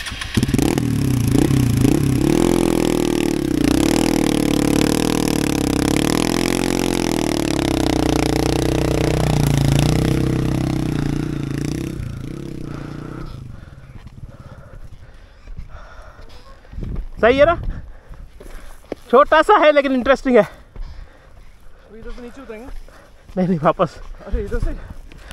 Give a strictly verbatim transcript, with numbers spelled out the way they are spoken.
सही है ना, छोटा सा है लेकिन इंटरेस्टिंग है। इधर से नीचे उतरेंगे? नहीं नहीं वापस। अरे इधर से